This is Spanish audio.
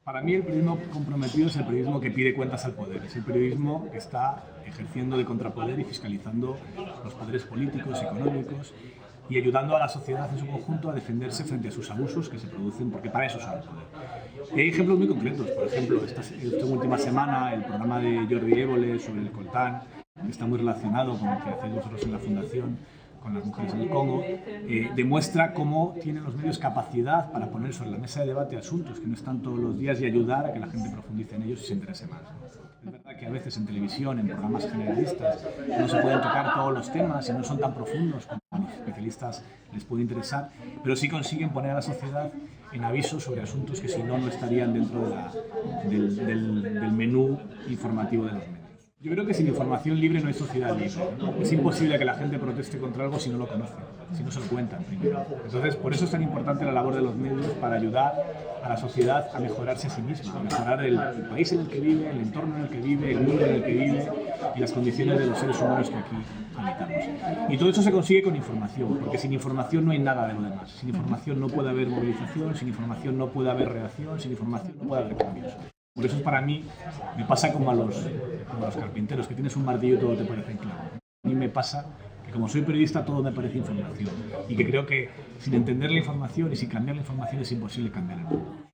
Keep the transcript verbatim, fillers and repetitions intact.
Para mí el periodismo comprometido es el periodismo que pide cuentas al poder, es el periodismo que está ejerciendo de contrapoder y fiscalizando los poderes políticos, económicos y ayudando a la sociedad en su conjunto a defenderse frente a sus abusos que se producen, porque para eso son el poder. Y hay ejemplos muy concretos, por ejemplo, esta, esta última semana el programa de Jordi Évole sobre el coltán, que está muy relacionado con lo que hacéis vosotros en la Fundación, con las mujeres en el Congo, eh, demuestra cómo tienen los medios capacidad para poner sobre la mesa de debate asuntos que no están todos los días y ayudar a que la gente profundice en ellos y se interese más. Es verdad que a veces en televisión, en programas generalistas, no se pueden tocar todos los temas y no son tan profundos como a los especialistas les puede interesar, pero sí consiguen poner a la sociedad en aviso sobre asuntos que si no, no estarían dentro de la, del, del, del menú informativo de los medios. Yo creo que sin información libre no hay sociedad libre, ¿no? Es imposible que la gente proteste contra algo si no lo conoce, si no se lo cuentan primero. Entonces, por eso es tan importante la labor de los medios para ayudar a la sociedad a mejorarse a sí misma, a mejorar el, el país en el que vive, el entorno en el que vive, el mundo en el que vive y las condiciones de los seres humanos que aquí habitamos. Y todo eso se consigue con información, porque sin información no hay nada de lo demás. Sin información no puede haber movilización, sin información no puede haber reacción, sin información no puede haber cambios. Por eso para mí me pasa como a, los, como a los carpinteros, que tienes un martillo y todo te parece clavo. A mí me pasa que como soy periodista todo me parece información y que creo que sin entender la información y sin cambiar la información es imposible cambiar el mundo.